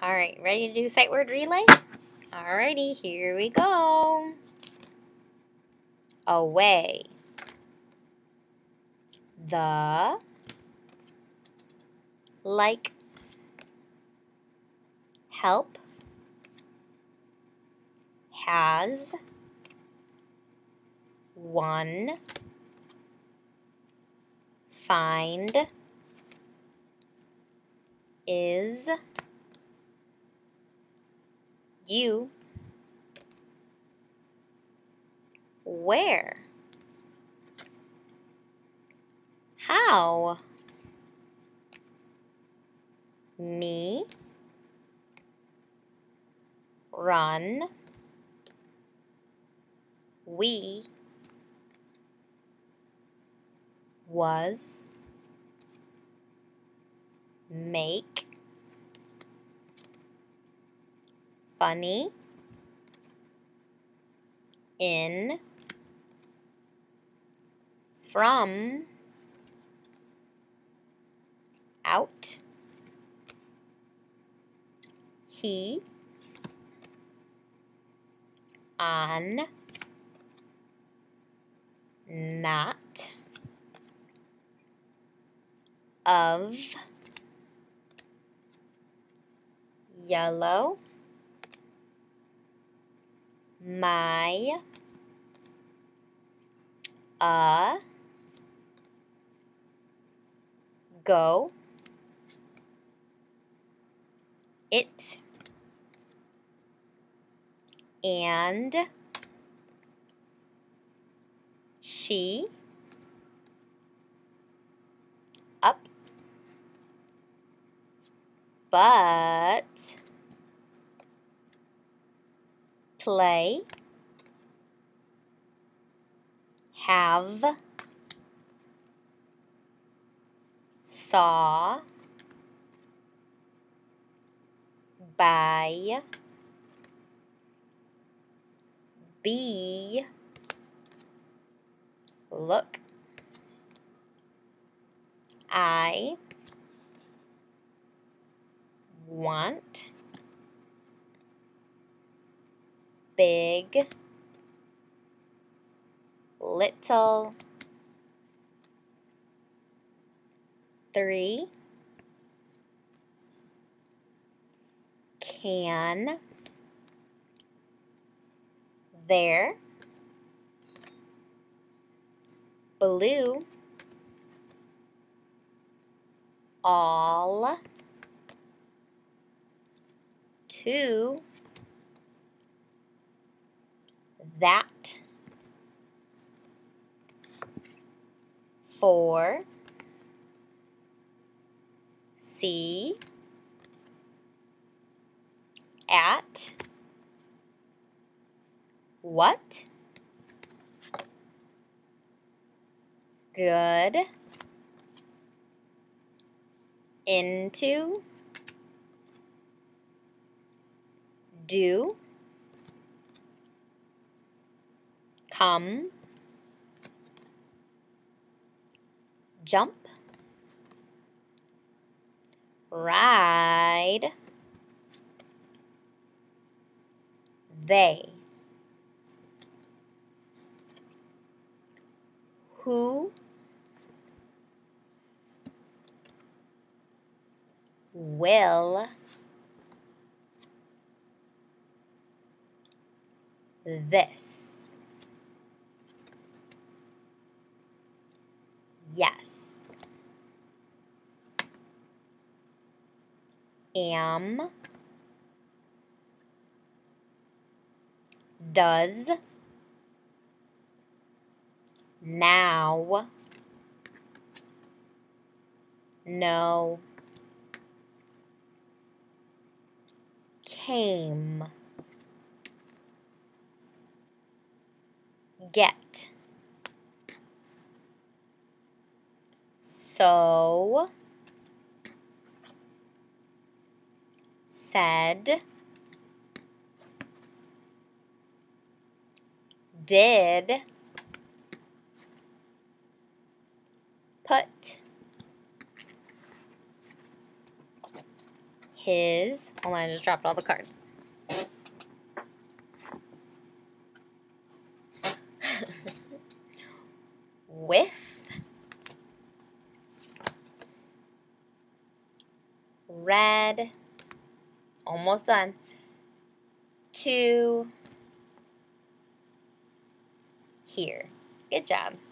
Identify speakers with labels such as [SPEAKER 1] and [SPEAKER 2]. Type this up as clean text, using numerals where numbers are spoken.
[SPEAKER 1] All right, ready to do sight word relay? Alrighty, here we go. Away. The, like, help, has, one, find, is, you, where, how, me, run, we, was, make, funny, in, from, out, he, on, not, of, yellow, my, go, it, and, she, up, but, play, have, saw, by, be, look, I, want, big, little, 3, can, there, blue, all, 2, that, 4, see, at, what, good, into, do, come, jump, ride, they, who, will, this, yes, am, does, now, no, came, get, so, said, did, put, his, Hold on, I just dropped all the cards. With, red, almost done, 2, here. Good job.